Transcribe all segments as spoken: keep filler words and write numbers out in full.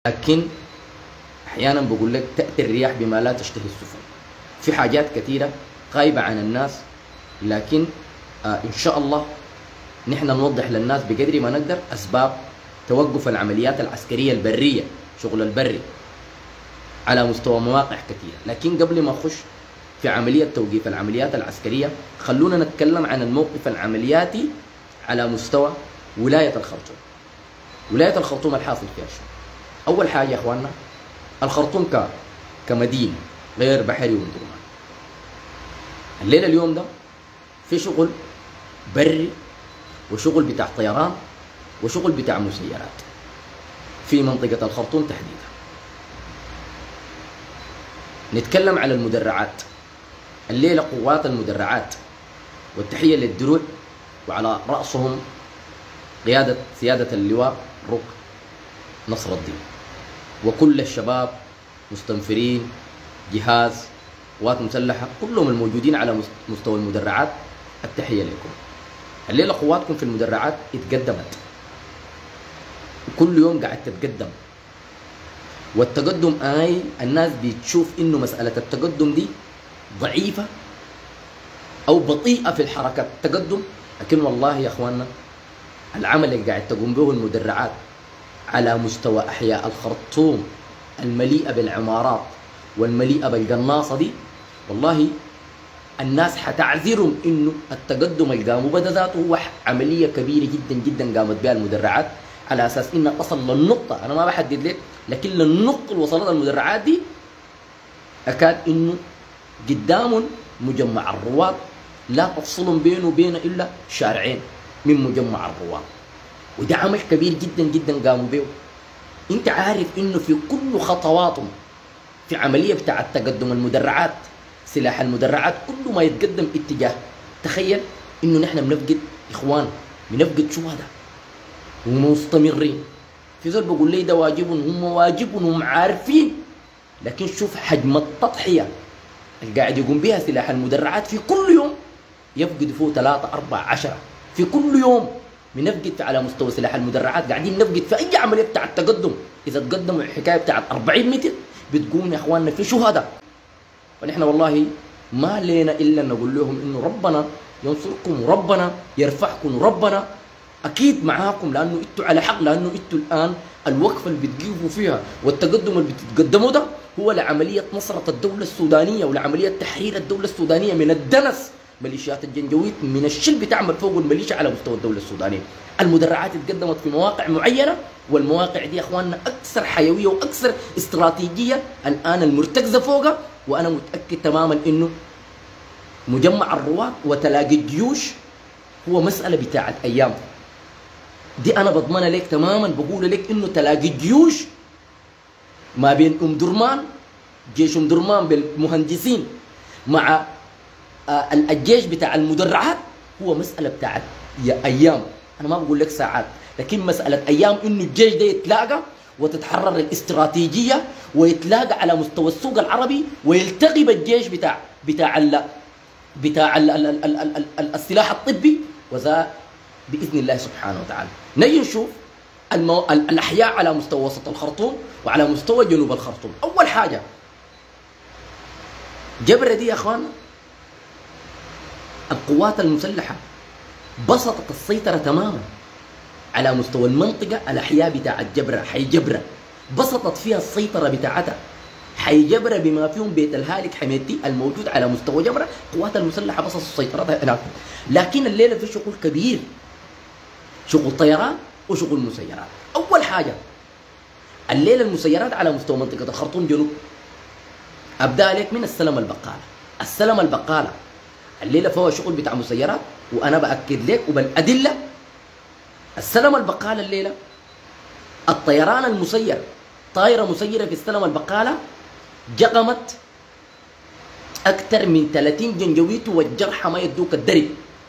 لكن احيانا بقول لك تاتي الرياح بما لا تشتهي السفن. في حاجات كثيره غايبه عن الناس، لكن آه ان شاء الله نحن نوضح للناس بقدر ما نقدر اسباب توقف العمليات العسكريه البريه، شغل البري على مستوى مواقع كثيره. لكن قبل ما اخش في عمليه توقيف العمليات العسكريه، خلونا نتكلم عن الموقف العملياتي على مستوى ولايه الخرطوم. ولايه الخرطوم الحاصل فيها شو؟ اول حاجه يا اخواننا، الخرطوم ك كمدينه غير بحري ومدرمان. الليله اليوم ده في شغل بري وشغل بتاع طيران وشغل بتاع مسيرات في منطقه الخرطوم تحديدا. نتكلم على المدرعات. الليله قوات المدرعات، والتحيه للدروع وعلى راسهم قياده سياده اللواء رك نصر الدين وكل الشباب مستنفرين جهاز قوات مسلحه كلهم الموجودين على مستوى المدرعات، التحيه لكم. الليله قواتكم في المدرعات اتقدمت، كل يوم قاعد تتقدم، والتقدم اي الناس بتشوف انه مساله التقدم دي ضعيفه او بطيئه في الحركه التقدم. لكن والله يا اخواننا العمل اللي قاعد تقوم به المدرعات على مستوى احياء الخرطوم المليئه بالعمارات والمليئه بالقناصه دي، والله الناس حتعذرهم انه التقدم اللي قاموا بدا ذاته هو عمليه كبيره جدا جدا قامت بها المدرعات، على اساس انها تصل للنقطه، انا ما بحدد لك، لكن للنقطه اللي وصلتها المدرعات دي اكاد انه قدام مجمع الرواد لا تفصل بينه وبين الا شارعين من مجمع الرواد، وده عمل كبير جدا جدا قاموا به. انت عارف انه في كل خطواتهم في عمليه بتاع التقدم المدرعات، سلاح المدرعات كل ما يتقدم اتجاه، تخيل انه نحن بنفقد اخوان، بنفقد شهداء ومستمرين. في زول بقول لي ده واجبهم، هم واجبهم هم عارفين، لكن شوف حجم التضحيه اللي قاعد يقوم بها سلاح المدرعات في كل يوم، يفقد فوق ثلاثة أربعة عشرة في كل يوم. بنفقد على مستوى سلاح المدرعات، قاعدين نفقد في اي عمليه بتاع التقدم. اذا تقدموا الحكايه بتاعت أربعين متر بتقوم يا اخواننا في شهداء. فنحن والله ما لنا الا نقول لهم انه ربنا ينصركم وربنا يرفعكم وربنا اكيد معاكم، لانه انتوا على حق، لانه انتوا الان الوقفه اللي بتجيبوا فيها والتقدم اللي بتتقدموا ده هو لعمليه نصره الدوله السودانيه ولعمليه تحرير الدوله السودانيه من الدنس. ميليشيات الجنجويد من الشل بتعمل فوق الميليشيا على مستوى الدوله السودانيه. المدرعات اتقدمت في مواقع معينه، والمواقع دي يا اخواننا اكثر حيويه واكثر استراتيجيه الان المرتكزه فوقها. وانا متاكد تماما انه مجمع الرواد وتلاقي الجيوش هو مساله بتاعت ايام. دي انا بضمنها لك تماما، بقول لك انه تلاقي الجيوش ما بين ام درمان، جيش ام درمان بالمهندسين مع الجيش بتاع المدرعات هو مساله بتاعت ايام. انا ما بقول لك ساعات، لكن مساله ايام انه الجيش ده يتلاقى وتتحرر الاستراتيجيه ويتلاقى على مستوى السوق العربي ويلتقي بالجيش بتاع بتاع ال بتاع ال ال ال ال ال السلاح الطبي، وذا باذن الله سبحانه وتعالى. نجي نشوف المو... الاحياء على مستوى وسط الخرطوم وعلى مستوى جنوب الخرطوم. اول حاجه جبره دي يا اخوانا، القوات المسلحه بسطت السيطره تماما على مستوى المنطقه. الاحياء بتاعت جبره، حي جبره بسطت فيها السيطره بتاعتها. حي جبره بما فيهم بيت الهالك حميدتي الموجود على مستوى جبره، القوات المسلحه بسطت سيطرتها هناك. لكن الليله في شغل كبير، شغل طيران وشغل مسيرات. اول حاجه الليله المسيرات على مستوى منطقه الخرطوم جنوب. ابدا لك من السلم البقاله. السلم البقاله الليله فهو شغل بتاع مسيرات، وانا باكد لك وبالادله. السلم البقاله الليله الطيران المسير، طائره مسيره في السلم البقاله جقمت اكثر من ثلاثين جنجويت والجرحى ما يدوك الدرب.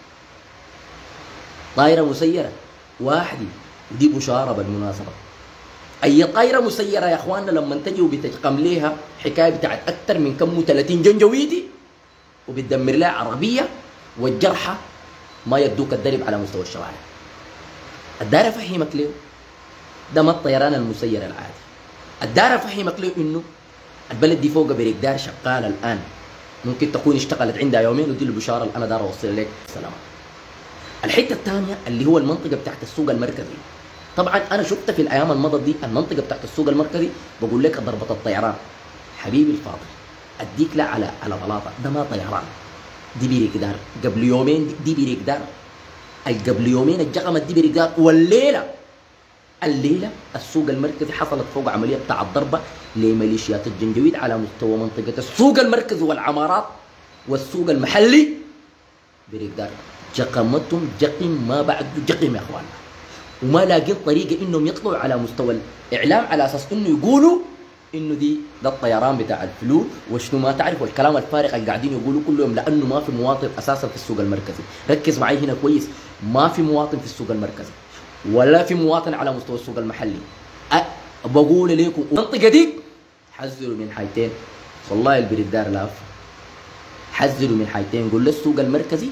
طائره مسيره واحده، دي بشاره بالمناسبه. اي طائره مسيره يا اخواننا لما تجي وبتقم ليها حكايه بتاعت اكثر من كم ثلاثين جنجويتي وبتدمر لها عربيه والجرحى ما يدوك الدرب على مستوى الشوارع. الدار افهمك ليه؟ ده ما الطيران المسير العادي، الدار افهمك له انه البلد دي فوق بريكدار شغاله الان، ممكن تكون اشتغلت عندها يومين ودي البشاره اللي انا دار اوصل لك. سلام. الحته الثانيه اللي هو المنطقه بتاعت السوق المركزي. طبعا انا شفت في الايام المضت دي المنطقه بتاعت السوق المركزي، بقول لك ضربه الطيران حبيبي الفاضل اديك لا على على بلاطه، ده ما طيران، دي بريكدار. قبل يومين دي بريكدار، قبل يومين الجغمت دي بريكدار، والليله الليله السوق المركزي حصلت فوق عمليه بتاع الضربه لميليشيات الجنجويد على مستوى منطقه السوق المركزي والعمارات والسوق المحلي بريكدار. جقمتهم جقم ما بعد جقم يا اخواننا، وما لاقين طريقه انهم يطلعوا على مستوى الاعلام على اساس انه يقولوا انه دي ده الطيران بتاع الفلول وشنو ما تعرف والكلام الفارغ اللي قاعدين يقولوا كلهم، لانه ما في مواطن اساسا في السوق المركزي. ركز معي هنا كويس، ما في مواطن في السوق المركزي ولا في مواطن على مستوى السوق المحلي. أه بقول لكم المنطقه دي حذروا من حاجتين، والله البريدار لاف حذروا من حاجتين. قول للسوق المركزي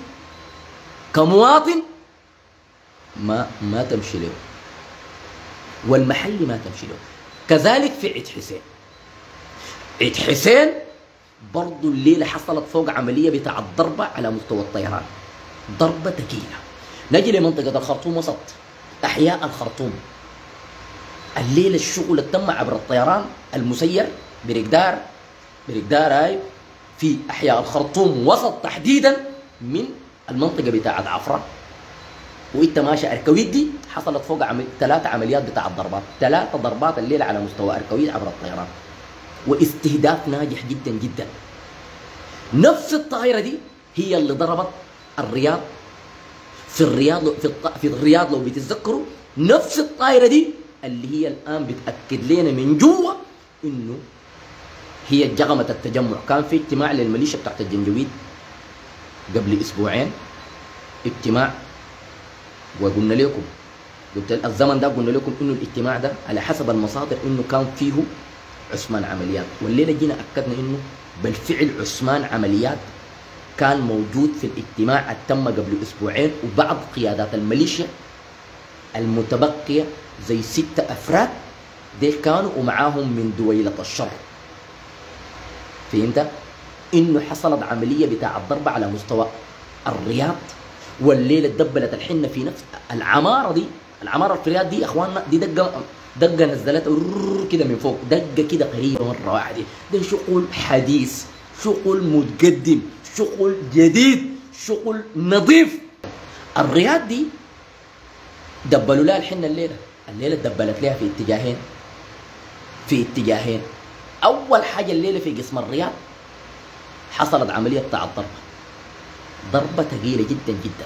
كمواطن ما ما تمشي له، والمحلي ما تمشي له. كذلك في عيد حسين، عيد حسين برضو الليله حصلت فوق عمليه بتاع الضربه على مستوى الطيران، ضربه ثقيله. نجي لمنطقه الخرطوم وسط احياء الخرطوم، الليله الشغل تم عبر الطيران المسير بريكدار بريكدار هاي في احياء الخرطوم وسط تحديدا من المنطقه بتاعت عفره، وانت ماشي اركويت دي حصلت فوق عمل... ثلاث عمليات بتاع الضربات، ثلاث ضربات الليله على مستوى اركويت عبر الطيران، واستهداف ناجح جدا جدا. نفس الطائره دي هي اللي ضربت الرياض في الرياض في, الط... في الرياض لو بتتذكروا، نفس الطائره دي اللي هي الان بتاكد لنا من جوا انه هي جغمه التجمع. كان في اجتماع للميليشيا بتاعت الجنجويد قبل اسبوعين، اجتماع، وقلنا لكم قلت الزمن ده قلنا لكم انه الاجتماع ده على حسب المصادر انه كان فيه عثمان عمليات، والليله جينا اكدنا انه بالفعل عثمان عمليات كان موجود في الاجتماع التم قبل اسبوعين، وبعض قيادات الميليشيا المتبقيه زي ستة افراد ديل كانوا ومعاهم من دويلة الشر. فهمت؟ انه حصلت عمليه بتاع الضربه على مستوى الرياض، والليله دبلت الحنه في نفس العماره دي. العماره في الرياض دي يا اخواننا دي دقه دقه نزلت كده من فوق، دقه كده قريبه مره واحده. ده شغل حديث، شغل متقدم، شغل جديد، شغل نظيف. الرياض دي دبلوا لها الحنه الليله، الليله دبلت لها في اتجاهين في اتجاهين. اول حاجه الليله في قسم الرياض حصلت عمليه بتاع الضربه، ضربه ثقيله جدا جدا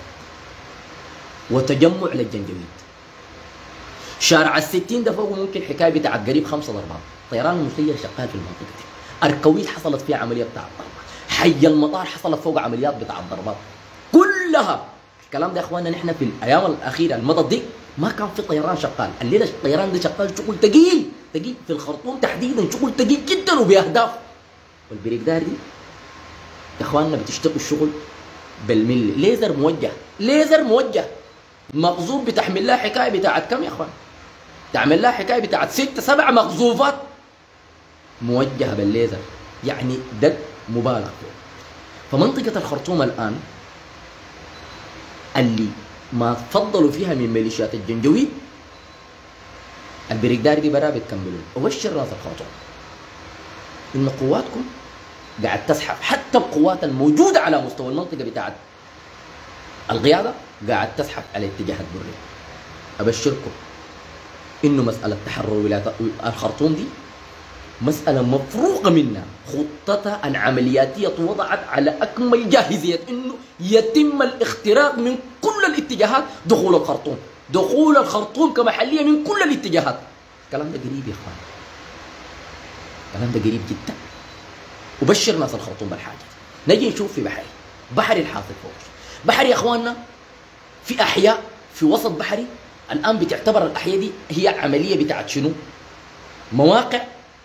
وتجمع للجنجويد. شارع الستين ده فوق ممكن حكايه بتاعت قريب خمسه ضربات، طيران مسير شغال في المنطقه دي. اركويت حصلت فيها عمليه بتاع الضربه، حي المطار حصلت فوق عمليات بتاع الضربات كلها. الكلام ده يا اخواننا نحن في الايام الاخيره المضت دي ما كان في طيران شغال، الليله الطيران ده شغال شغل ثقيل ثقيل في الخرطوم تحديدا، شغل ثقيل جدا وباهداف. والبريكدار دي يا اخواننا بتشتغل الشغل بالملي، ليزر موجه، ليزر موجه مغزوف بتحمل لها حكايه بتاعت كم يا اخوان؟ تعمل لها حكايه بتاعت ست سبع مغزوفات موجهه بالليزر، يعني ده مبالغ فيه. فمنطقه الخرطوم الان اللي ما تفضلوا فيها من ميليشيات الجنجويد البريكدار دي برا بتكملوا. ابشر ناس الخرطوم ان قواتكم قاعد تسحب، حتى القوات الموجوده على مستوى المنطقه بتاعت القياده قاعد تسحب على اتجاه البري. ابشركم انه مساله تحرر ولايه الخرطوم دي مساله مفروغه منها، خطتها العملياتيه وضعت على اكمل جاهزيه انه يتم الاختراق من كل الاتجاهات دخول الخرطوم، دخول الخرطوم كمحليه من كل الاتجاهات. الكلام ده قريب يا اخوان، الكلام ده قريب جدا. وبشر ناس الخرطوم بالحاجه. نجي نشوف في بحري، بحري الحاصل فوق بحري يا اخواننا، في احياء في وسط بحري الان بتعتبر الاحياء دي هي عمليه بتاعت شنو؟ مواقع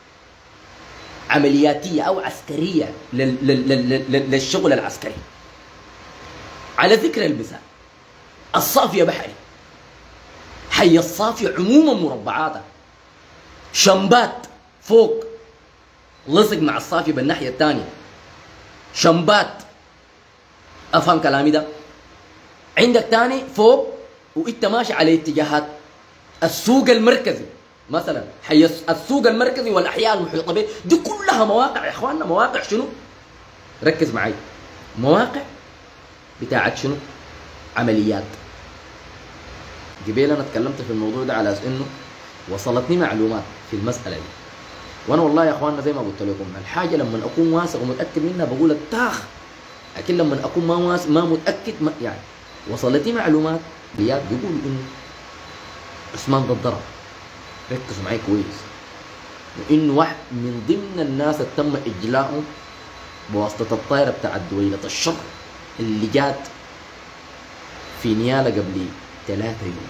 عملياتيه او عسكريه للشغل العسكري. على ذكر المثال الصافيه بحري، حي الصافيه عموما مربعاتها، شمبات فوق لصق مع الصافي بالناحية الثانية، شمبات. أفهم كلامي ده؟ عندك تاني فوق وإنت ماشي على اتجاهات السوق المركزي مثلا، حي السوق المركزي والأحياء المحيطة به، دي كلها مواقع يا إخواننا. مواقع شنو؟ ركز معي، مواقع بتاعت شنو؟ عمليات. قبل أنا اتكلمت في الموضوع ده على أساس إنه وصلتني معلومات في المسألة دي، وأنا والله يا إخواننا زي ما قلت لكم الحاجة لما أكون واثق ومتأكد منها بقول التاخ، لكن لما أكون ما واثق ما متأكد ما يعني وصلتني معلومات بيقولوا إنه عثمان ده اتضرب. ركزوا معي كويس، وإنه واحد من ضمن الناس اللي تم إجلاءهم بواسطة الطائرة بتاعت دويلة الشر اللي جات في نيالا قبل ثلاثة يوم.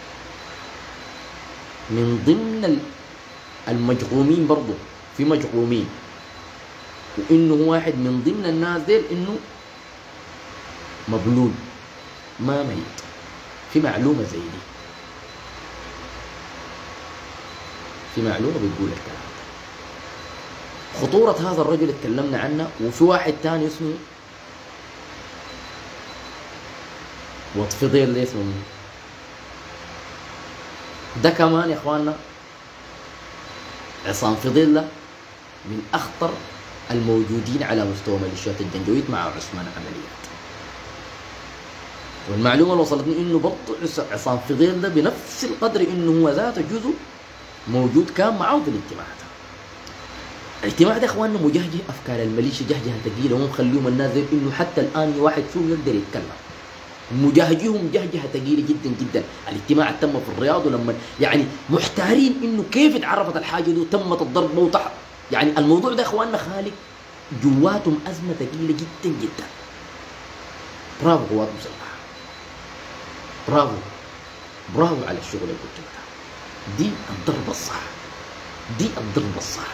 من ضمن المجغومين برضه في مجغومين، وإنه واحد من ضمن الناس ديل إنه مبلول ما ميت. في معلومة زي دي، في معلومة بتقول الكلام ده. خطورة هذا الرجل اتكلمنا عنه، وفي واحد تاني اسمه وطفضيل ده اسمه ده كمان يا اخواننا. عصام فضيل ده من اخطر الموجودين على مستوى ميليشيات الجنجويد مع عثمان عمليات. والمعلومة اللي وصلتني انه برضه عصام فضيل ده بنفس القدر انه هو ذاته جزء موجود كان معه في الاجتماع ده. الاجتماع ده اخواننا مجهجه افكار الميليشيا جهجه ثقيله، ومخليهم الناس زي انه حتى الان واحد فيهم يقدر يتكلم. مجهجهم جهجه ثقيله جدا جدا. الاجتماع تم في الرياض، ولما يعني محتارين انه كيف اتعرفت الحاجه دي وتمت الضرب وتحت. يعني الموضوع ده اخواننا خالق جواتهم ازمه ثقيله جدا جدا. برافو قوات مسلحه، برافو برافو على الشغل اللي قلت ده. دي الضربه الصح، دي الضربه الصح.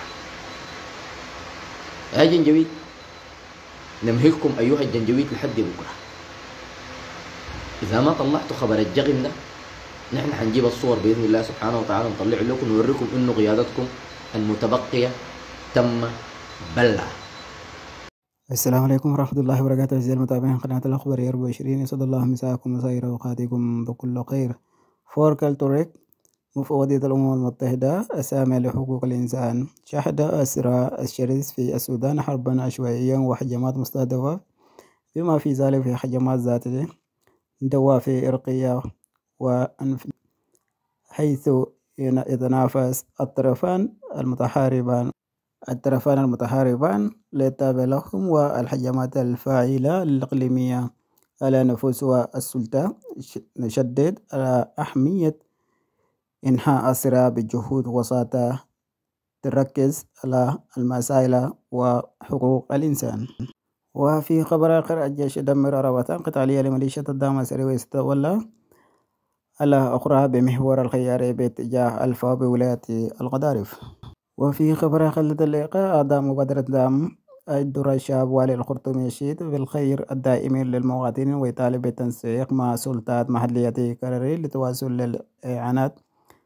يا جنجويد نمهلكم ايها الجنجويد لحد بكره. اذا ما طلعتوا خبر الجغم ده نحن حنجيب الصور باذن الله سبحانه وتعالى نطلع لكم نوريكم انه قيادتكم المتبقيه تم بلع. السلام عليكم ورحمة الله وبركاته. أعزائي المتابعين قناة الأخبار أربعة وعشرين، يسعد الله مساءكم وسائر أوقاتكم بكل خير. فوركل توريك مفوضية الأمم المتحدة السامية لحقوق الإنسان شهد أسرى الشرس في السودان حربا عشوائيا وهجمات مستهدفة، بما في ذلك في هجمات ذات دوافع إرقية وأنف، حيث يتنافس الطرفان المتحاربان الطرفان المتحاربان للتابع لهم، والهجمات الفاعلة الإقليمية على نفوس السلطة نشدد على أهمية إنهاء الصراع بجهود وساطة تركز على المسائل وحقوق الإنسان. وفي خبر آخر، الجيش دمر عربات قتالية لميليشيا الدعم السريع ويستولى على أخرى بمحور الخيار باتجاه الفا بولاية القضارف. وفي خبر آخر، اللقاء أعضاء مبادرة دعم الدرة الشعب والي الخرطوم يشيد بالخير الدائم للمواطنين ويطالب بالتنسيق مع سلطات محلية كرري لتواصل الإعانات.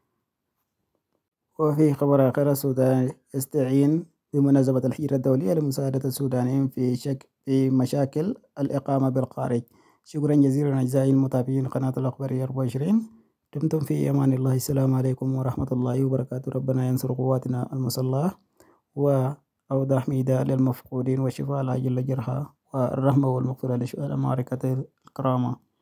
وفي خبر آخر، السودان يستعين بمنظمة الهجرة الدولية لمساعدة السودانيين في شك في مشاكل الإقامة بالخارج. شكرا جزيلا أعزائي المتابعين قناة الأخبار أربعة وعشرين، دمتم في أمان الله. السلام عليكم ورحمة الله وبركاته. ربنا ينصر قواتنا المسلحة وأوضح ميداء للمفقودين وشفاء العاجل للجرحى والرحمة والمغفرة لشهداء المعركة الكرامة.